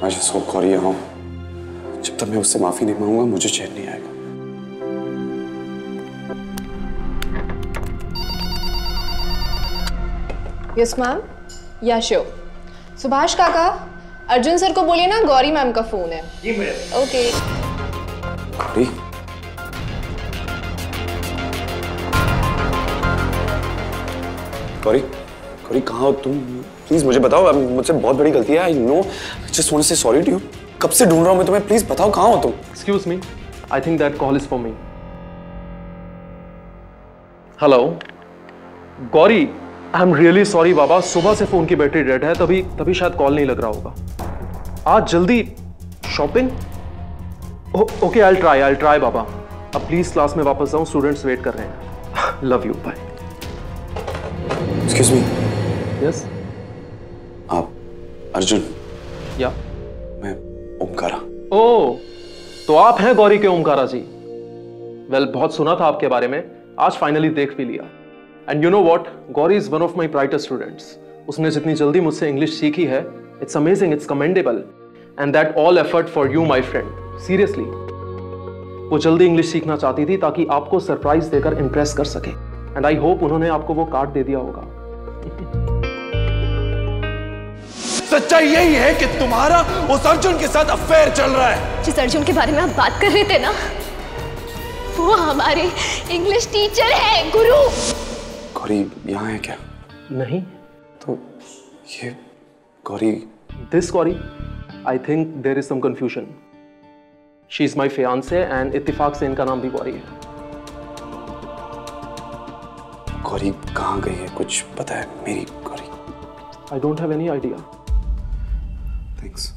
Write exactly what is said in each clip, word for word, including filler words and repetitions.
आज सो गौरी यहाँ जब तक मैं उससे माफी नहीं मांगूंगा मुझे चैन नहीं आएगा। Yes ma'am. Yeah sure. Subhash काका, अर्जुन सर को बोलिए ना गौरी मैम का फोन है। जी मैडम। ओके। गौरी, गौरी, गौरी कहाँ हो तुम? प्लीज मुझे बताओ, मुझसे बहुत बड़ी गलती है। I know, just want to say sorry to you. कब से ढूंढ रहा हूँ मैं तुम्हें, प्लीज बताओ कहाँ हो तुम? Excuse me, I think that call is for me. Hello Gauri, I am really sorry बाबा, सुबह से फोन की बैटरी डेड है, तभी तभी शायद कॉल नहीं लग रहा होगा। आज जल्दी shopping? Okay, I will try, I will try बाबा। अब प्लीज क्लास में वापस जाऊं, स्टूडेंट्स वेट कर रहे हैं। Love you, bye. Excuse me. Yes. आप अर्जुन? या मैं ओमकारा। ओह, तो आप हैं गौरी के ओमकारा जी। वेल well, बहुत सुना था आपके बारे में, आज फाइनली देख भी लिया। And you know what, Gauri is one of my brightest students. उसने जितनी जल्दी मुझसे इंग्लिश सीखी है, it's amazing, it's commendable, and that all effort for you my friend. Seriously, वो जल्दी इंग्लिश सीखना चाहती थी ताकि आपको सरप्राइज देकर इंप्रेस कर सके। एंड आई होप उन्होंने आपको वो कार्ड दे दिया होगा। सच्चाई यही है कि तुम्हारा उस अर्जुन के साथ अफेयर चल रहा है। जिस अर्जुन के बारे में आप बात कर रहे थे ना, वो हमारे इंग्लिश टीचर है, गुरु। गौरी यहाँ है क्या? नहीं। तो ये Gauri? This Gauri, I think there is some confusion. She is my fiancee and इत्तेफाक से इनका नाम भी गौरी है। गौरी कहाँ गई है, कुछ पता है मेरी Gauri? I don't have any idea. Thanks.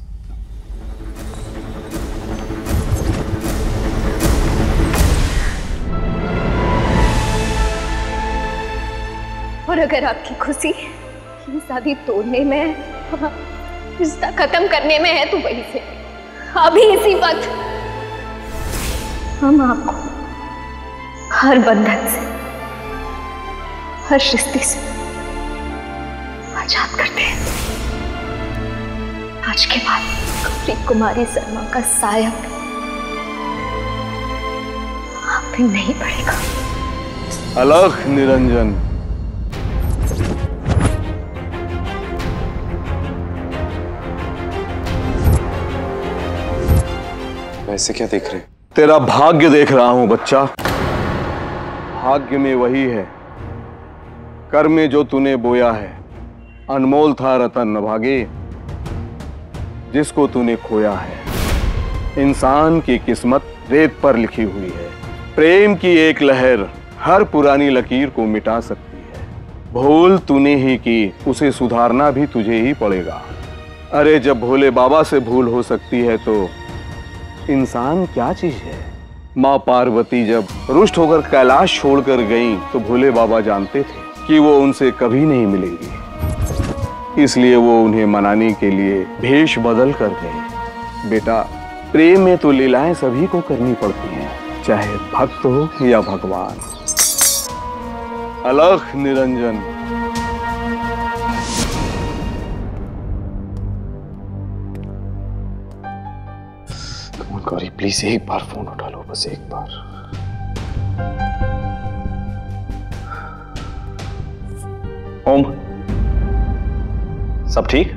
और अगर आपकी खुशी ये शादी तोड़ने में, रिश्ता खत्म करने में है, तो वहीं से अभी इसी वक्त हम आपको हर बंधन से, हर रिश्ते से आजाद करते हैं। आज के बाद गौरी कुमारी शर्मा का साया आप पे नहीं पड़ेगा। अलख निरंजन, वैसे क्या देख रहे? तेरा भाग्य देख रहा हूं बच्चा। भाग्य में वही है, कर्म में जो तूने बोया है। अनमोल था रतन अभागे, जिसको तूने खोया है। इंसान की किस्मत रेत पर लिखी हुई है। प्रेम की एक लहर हर पुरानी लकीर को मिटा सकती है। भूल तूने ही की, उसे सुधारना भी तुझे ही पड़ेगा। अरे जब भोले बाबा से भूल हो सकती है तो इंसान क्या चीज है। माँ पार्वती जब रुष्ट होकर कैलाश छोड़कर गईं, तो भोले बाबा जानते थे कि वो उनसे कभी नहीं मिलेंगी। इसलिए वो उन्हें मनाने के लिए भेष बदल कर गए। बेटा, प्रेम में तो लीलाएं सभी को करनी पड़ती हैं, चाहे भक्त हो या भगवान। अलख निरंजन। गौरी प्लीज एक बार फोन उठा लो, बस एक बार। ओम, सब ठीक?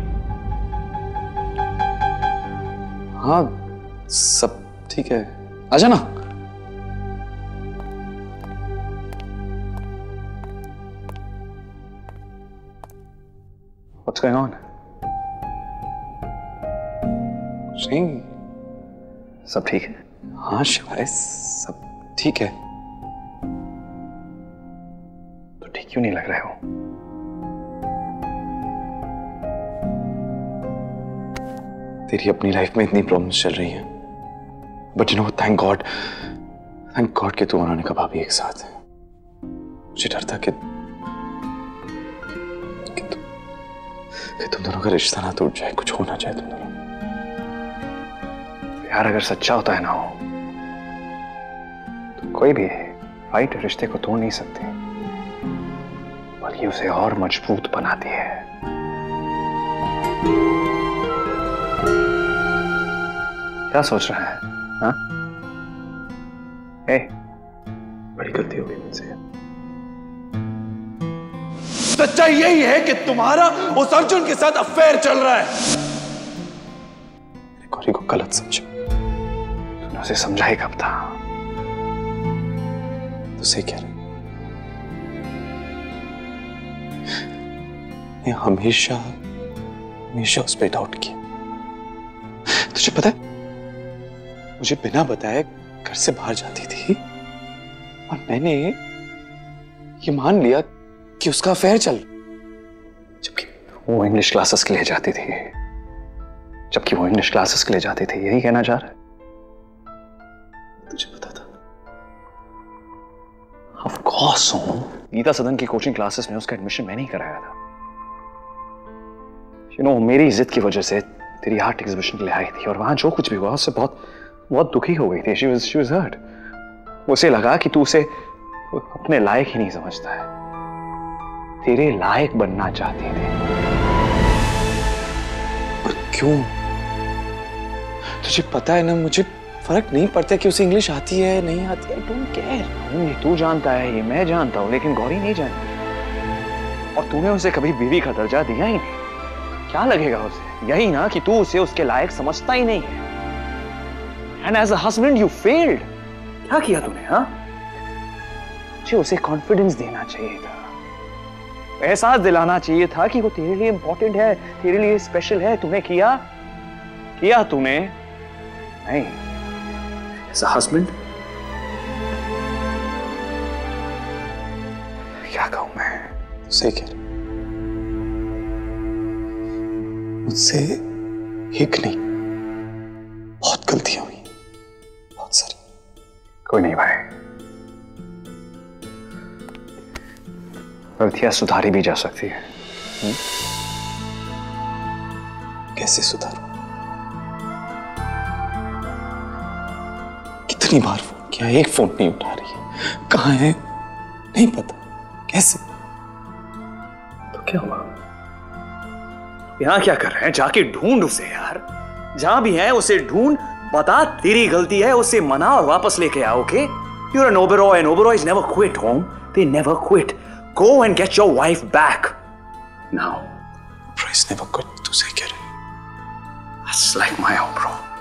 हाँ सब ठीक है, आजा ना। What's going on? कुछ नहीं। सब ठीक है? हाँ शिवाय, सब ठीक है। तो ठीक क्यों नहीं लग रहे हो? तेरी अपनी लाइफ में इतनी प्रॉब्लम्स चल रही हैं, but you know, thank God, thank God कि तू और अनिका भाभी एक साथ है। मुझे डर था कि कि, तु, कि तुम दोनों का रिश्ता ना टूट जाए, कुछ होना चाहे तुम दोनों। यार अगर सच्चा होता है ना हो, तो कोई भी राइट रिश्ते को तोड़ नहीं सकती, बल्कि उसे और मजबूत बनाती है। क्या सोच रहा है? हाँ? ए, बड़ी गलती हो गई मुझसे। सच्चाई यही है कि तुम्हारा उस अर्जुन के साथ अफेयर चल रहा है। गौरी को गलत समझो। तूने उसे समझा ही कब था? तो सही कह रहे। मैं हमेशा हमेशा उस पर डाउट किया। तुझे पता है, मुझे बिना बताए घर से बाहर जाती थी और मैंने ये मान लिया कि उसका अफेयर चल, जबकि वो इंग्लिश क्लासेस के लिए जाती थी जबकि वो इंग्लिश क्लासेस के लिए जाती थी यही कहना चाह रहा है? तुझे पता था? ऑफ कोर्स हूं। गीता सदन की कोचिंग क्लासेस में उसका एडमिशन मैंने ही कराया था। यू नो, मेरी जिद की वजह से तेरी आर्ट एग्जीबिशन के लिए आई थी और वहां जो कुछ भी हुआ उससे बहुत बहुत दुखी हो गई थी। She was she was hurt. उसे लगा कि तू उसे अपने लायक ही नहीं समझता है, तेरे लायक बनना चाहती थी। पर क्यों? तुझे पता है ना, मुझे फर्क नहीं पड़ता कि उसे इंग्लिश आती है नहीं आती है। I don't care. ये तू जानता है, ये मैं जानता हूं, लेकिन गौरी नहीं जानती। और तूने उसे कभी बीवी का दर्जा दिया ही नहीं। क्या लगेगा उसे? यही ना कि तू उसे उसके लायक समझता ही नहीं है। And as a husband you failed. क्या किया तूने? हाँ, मुझे उसे कॉन्फिडेंस देना चाहिए था, एहसास दिलाना चाहिए था कि वो तेरे लिए इंपॉर्टेंट है, तेरे लिए स्पेशल है। तूने किया किया तूने नहीं। एज अ हस्बैंड क्या कहूं मैं? सही कह रहे। मुझसे एक नहीं, बहुत गलतियां हुई, बहुत सारी। कोई नहीं भाई, गलतियां सुधारी भी जा सकती है। हुँ? कैसे सुधारूं? कितनी बार फोन किया, एक फोन नहीं उठा रही है। कहाँ है नहीं पता। कैसे? तो क्या हुआ? यहां क्या कर रहे हैं? जाके ढूंढ उसे यार। जहां भी है उसे ढूंढ, बता तेरी गलती है, उसे मना और वापस लेके आओ। Okay? You're an Oberoi and Oberois never quit, home. They never quit. Go and get your wife back now. Oberois never quit. तू सही कह रहे। That's like my Obero.